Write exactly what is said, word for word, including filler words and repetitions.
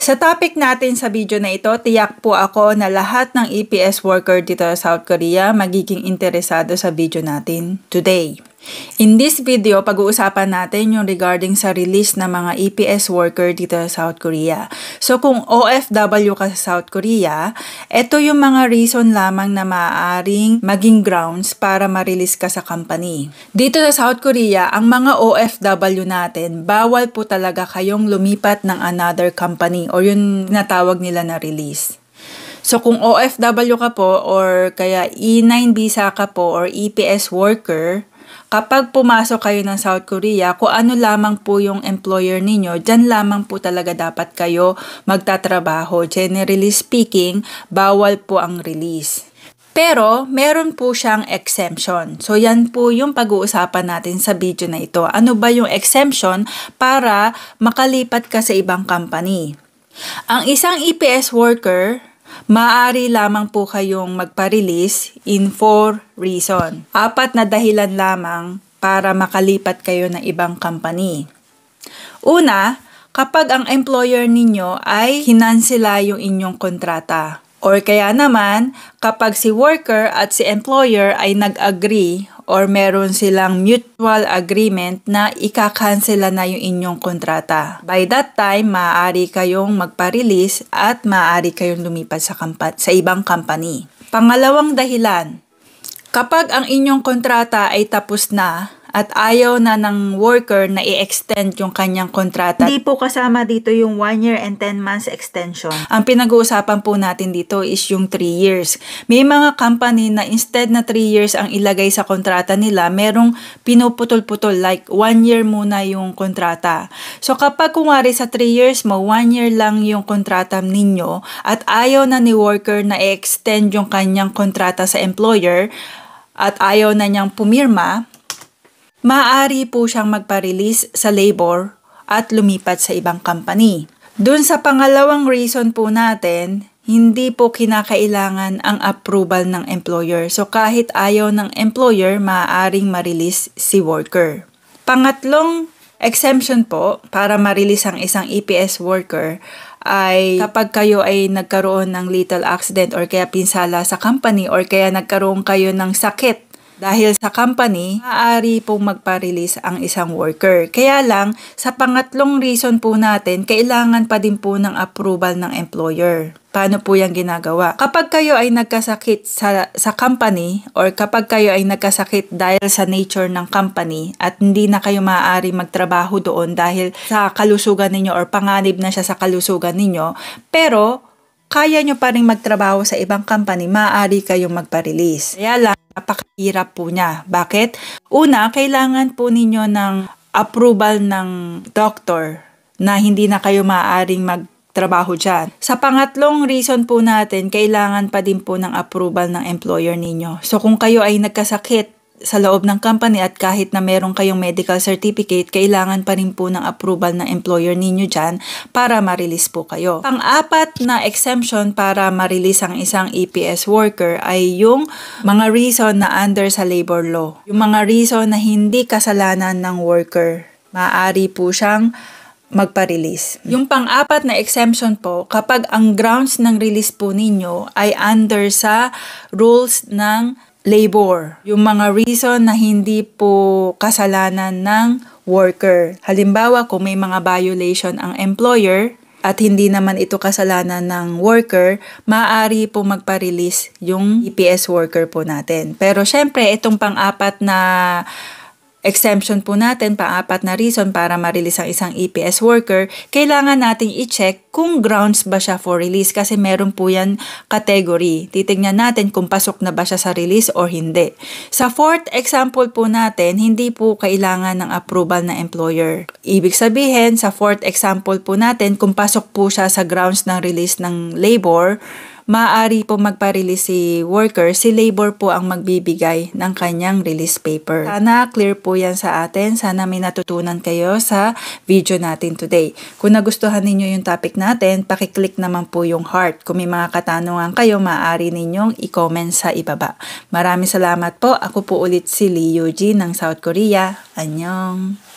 Sa topic natin sa video na ito, tiyak po ako na lahat ng E P S worker dito sa South Korea magiging interesado sa video natin today. In this video, pag-uusapan natin yung regarding sa release ng mga E P S worker dito sa South Korea. So kung O F W ka sa South Korea, ito yung mga reason lamang na maaaring maging grounds para ma-release ka sa company. Dito sa South Korea, ang mga O F W natin, bawal po talaga kayong lumipat ng another company or yung natawag nila na release. So kung O F W ka po or kaya E nine visa ka po or E P S worker, kapag pumasok kayo ng South Korea, kung ano lamang po yung employer ninyo, dyan lamang po talaga dapat kayo magtatrabaho. Generally speaking, bawal po ang release. Pero, meron po siyang exemption. So, yan po yung pag-uusapan natin sa video na ito. Ano ba yung exemption para makalipat ka sa ibang company? Ang isang E P S worker, maaari lamang po kayong magpa-release in four reason. Apat na dahilan lamang para makalipat kayo ng ibang company. Una, kapag ang employer ninyo ay hinansela yung inyong kontrata. Or kaya naman, kapag si worker at si employer ay nag-agree or meron silang mutual agreement na ikakansela na yung inyong kontrata. By that time, maaari kayong magpa-release at maaari kayong lumipat sa, kampa- sa ibang company. Pangalawang dahilan, kapag ang inyong kontrata ay tapos na at ayaw na ng worker na i-extend yung kanyang kontrata, hindi po kasama dito yung one year and ten months extension. Ang pinag-uusapan po natin dito is yung three years. May mga company na instead na three years ang ilagay sa kontrata nila, merong pinuputol-putol like one year muna yung kontrata. So kapag kumari sa three years mo, one year lang yung kontrata ninyo at ayaw na ni worker na i-extend yung kanyang kontrata sa employer at ayaw na niyang pumirma, maaari po siyang magpa-release sa labor at lumipat sa ibang company. Doon sa pangalawang reason po natin, hindi po kinakailangan ang approval ng employer. So kahit ayaw ng employer, maaaring ma-release si worker. Pangatlong exemption po para ma-release ang isang E P S worker ay kapag kayo ay nagkaroon ng lethal accident or kaya pinsala sa company or kaya nagkaroon kayo ng sakit dahil sa company, maaari pong magpa-release ang isang worker. Kaya lang, sa pangatlong reason po natin, kailangan pa din po ng approval ng employer. Paano po yan ginagawa? Kapag kayo ay nagkasakit sa, sa company or kapag kayo ay nagkasakit dahil sa nature ng company at hindi na kayo maaari magtrabaho doon dahil sa kalusugan ninyo or panganib na siya sa kalusugan ninyo, pero kaya nyo pa rin magtrabaho sa ibang company, maaari kayong magpa-release. Kaya lang, napakahirap po niya. Bakit? Una, kailangan po ninyo ng approval ng doctor na hindi na kayo maaaring magtrabaho dyan. Sa pangatlong reason po natin, kailangan pa din po ng approval ng employer ninyo. So kung kayo ay nagkasakit sa loob ng company at kahit na meron kayong medical certificate, kailangan pa rin po ng approval ng employer ninyo dyan para ma-release po kayo. Pang-apat na exemption para ma-release ang isang E P S worker ay yung mga reason na under sa labor law. Yung mga reason na hindi kasalanan ng worker, maaari po siyang magpa-release. Yung pang-apat na exemption po, kapag ang grounds ng release po ninyo ay under sa rules ng labor, yung mga reason na hindi po kasalanan ng worker. Halimbawa, kung may mga violation ang employer at hindi naman ito kasalanan ng worker, maaari po magpa-release yung E P S worker po natin. Pero syempre, itong pang-apat na exemption po natin, pang-apat na reason para ma-release ang isang E P S worker, kailangan nating i-check kung grounds ba siya for release kasi meron po yan category. Titignan natin kung pasok na ba siya sa release or hindi. Sa fourth example po natin, hindi po kailangan ng approval ng employer. Ibig sabihin, sa fourth example po natin, kung pasok po siya sa grounds ng release ng labor, maaari po magpa-release si worker, si labor po ang magbibigay ng kanyang release paper. Sana clear po yan sa atin. Sana may natutunan kayo sa video natin today. Kung nagustuhan ninyo yung topic natin, pakiclick naman po yung heart. Kung may mga katanungan kayo, maaari ninyong i-comment sa ibaba. Maraming salamat po. Ako po ulit si Lee Eugene ng South Korea. Annyeong!